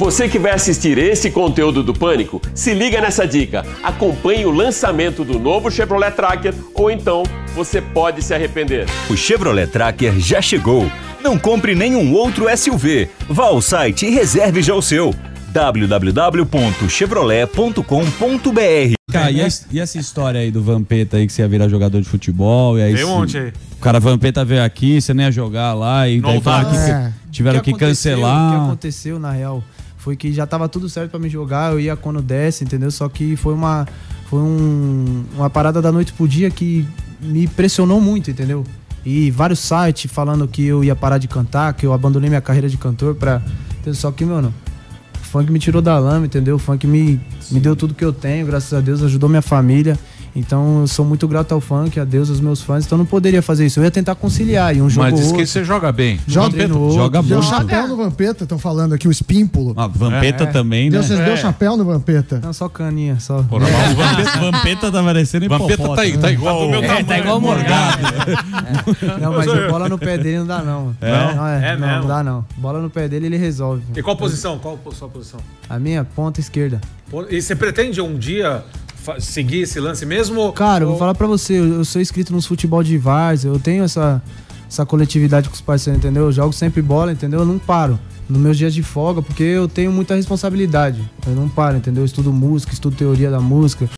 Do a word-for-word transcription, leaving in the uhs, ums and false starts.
Você que vai assistir esse conteúdo do Pânico, se liga nessa dica. Acompanhe o lançamento do novo Chevrolet Tracker ou então você pode se arrepender. O Chevrolet Tracker já chegou. Não compre nenhum outro S U V. Vá ao site e reserve já o seu. w w w ponto chevrolet ponto com ponto b r. Cara, e, essa, e essa história aí do Vampeta aí que você ia virar jogador de futebol? E aí Tem um monte aí. O cara Vampeta veio aqui, você nem ia jogar lá e daí falaram que É. tiveram O que que cancelar. O que aconteceu, na real, foi que já tava tudo certo pra me jogar, eu ia quando desce, entendeu? Só que foi uma, foi um, uma parada da noite pro dia que me pressionou muito, entendeu? E vários sites falando que eu ia parar de cantar, que eu abandonei minha carreira de cantor pra... Só que, mano, o funk me tirou da lama, entendeu? O funk me, me deu tudo que eu tenho, graças a Deus, ajudou minha família. Então eu sou muito grato ao funk, a Deus, aos meus fãs. Então eu não poderia fazer isso. Eu ia tentar conciliar e um jogo. Mas diz outro, que você joga bem. joga bem no outro, joga deu muito. chapéu Chapéu no Vampeta, estão falando aqui, o espímpulo. Ah, Vampeta É. também, né? Deus, vocês É. deu chapéu no Vampeta? Não, só caninha, só. Porra, mas o Vampeta, Vampeta tá parecendo Vampeta tá, aí, tá igual. É, tá igual o Morgado. Não, mas a bola no pé dele não dá, não. É? Não, é, É não, mesmo? não dá, não. Bola no pé dele, ele resolve. E qual posição? Qual a sua posição? A minha ponta esquerda. E você pretende um dia fa- seguir esse lance mesmo? Cara, eu vou Ou- falar pra você, eu, eu sou inscrito nos futebol de várzea, eu tenho essa, essa coletividade com os parceiros, entendeu? Eu jogo sempre bola, entendeu? Eu não paro nos meus dias de folga, porque eu tenho muita responsabilidade. Eu não paro, entendeu? Eu estudo música, estudo teoria da música.